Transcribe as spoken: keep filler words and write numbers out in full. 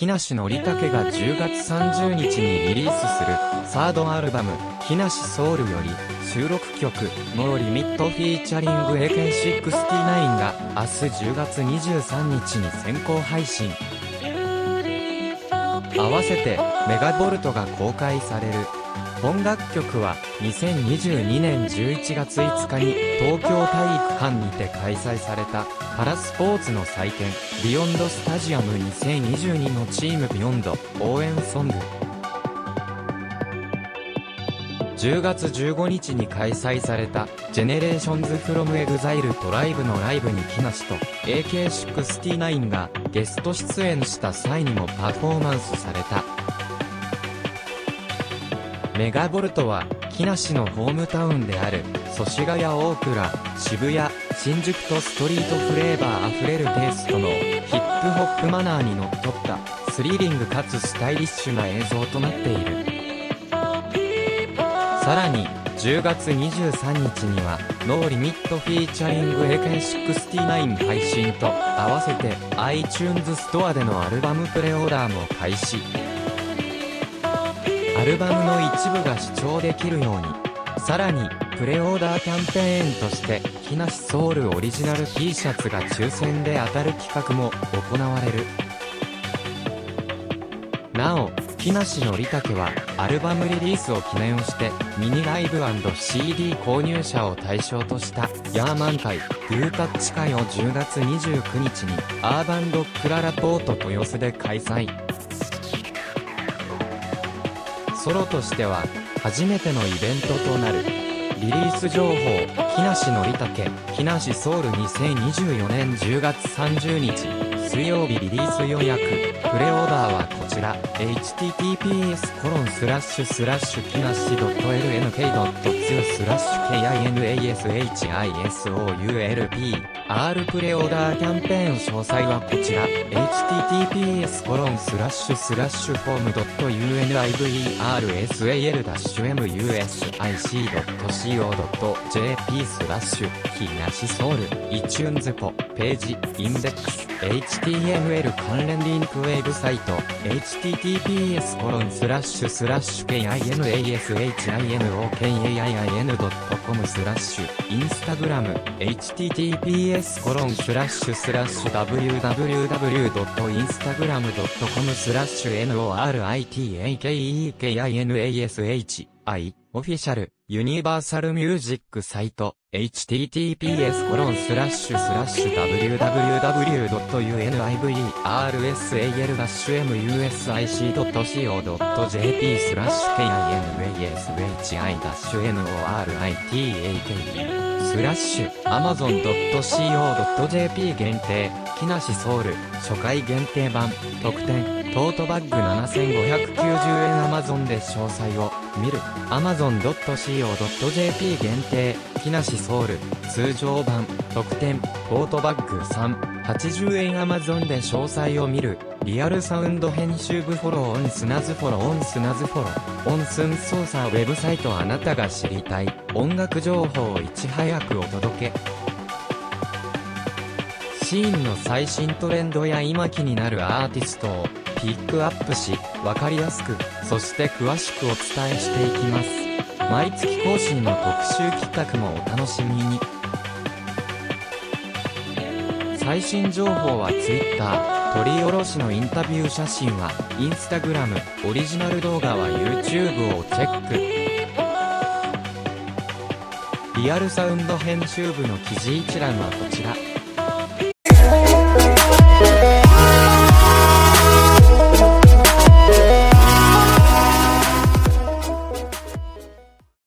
木梨憲武がじゅうがつさんじゅうにちにリリースするサードアルバム木梨ソウルより収録曲ノーリミットフィーチャリング エーケーろくじゅうきゅう が明日じゅうがつにじゅうさんにちに先行配信。合わせてメガボルトが公開される。本楽曲はにせんにじゅうにねんじゅういちがついつかに東京体育館にて開催されたパラスポーツの祭典ビヨンドスタジアムにせんにじゅうにのチームビヨンド応援ソング。じゅうがつじゅうごにちに開催されたジェネレーションズフロムエグザイルトライブのライブに木梨と エーケーろくじゅうきゅう がゲスト出演した際にもパフォーマンスされた。メガボルトは木梨のホームタウンである祖師ヶ谷大倉、渋谷、新宿とストリートフレーバーあふれるテイストのヒップホップマナーにのっとったスリリングかつスタイリッシュな映像となっている。さらにじゅうがつにじゅうさんにちにはノーリミットフィーチャリング エーケーろくじゅうきゅう 配信と合わせて iTunes ストアでのアルバムプレオーダーも開始。アルバムの一部が視聴できるように、さらにプレオーダーキャンペーンとして木梨ソウルオリジナル T シャツが抽選で当たる企画も行われる。なお木梨憲武はアルバムリリースを記念をしてミニライブ &シーディー 購入者を対象としたヤーマン会グータッチ会をじゅうがつにじゅうくにちにアーバンロックララポート豊洲で開催。ソロとしては初めてのイベントとなる。リリース情報木梨憲武木梨ソウルにせんにじゅうよねんじゅうがつさんじゅうにち水曜日リリース予約プレオーダーはこちら エイチティーティーピーエスコロンスラッシュスラッシュ木梨 .lnk.2 スラッシュ kinashisoulpr プレオーダーキャンペーン詳細はこちら エイチティーティーピーエスコロンスラッシュスラッシュフォーム .universal-music.co.jp スラッシュ木梨ソウル iTunes ポページインデックス エイチティーエムエル 関連リンクウェブサイト エイチティーティーピーエスコロンスラッシュスラッシュ kinashinokinokin.com スラッシュインスタグラム エイチティーティーピーエスコロンスラッシュスラッシュ ダブリューダブリューダブリュードットインスタグラムドットコム スラッシュ noritakekinashii オフィシャルユニバーサルミュージックサイト エイチティーティーピーエスコロンスラッシュスラッシュ ダブリューダブリューダブリュードットユニバーサルミュージックドットシーオードットジェーピー スラッシュ kinashishinoritake スラッシュ アマゾンドットシーオードットジェーピー 限定木梨ソウル初回限定版特典トートバッグななせんごひゃくきゅうじゅうえん Amazon で詳細を見る アマゾンドットシーオードットジェーピー 限定木梨ソウル通常版特典トートバッグさんはちじゅうえん Amazon で詳細を見るリアルサウンド編集部フォローオンスナズフォローオンスナズフォローオンスン操作ウェブサイトあなたが知りたい音楽情報をいち早くお届けシーンの最新トレンドや今気になるアーティストをピックアップし分かりやすくそして詳しくお伝えしていきます。毎月更新の特集企画もお楽しみに。最新情報は Twitter、取り下ろしのインタビュー写真は Instagram、オリジナル動画は YouTube をチェック。リアルサウンド編集部の記事一覧はこちら。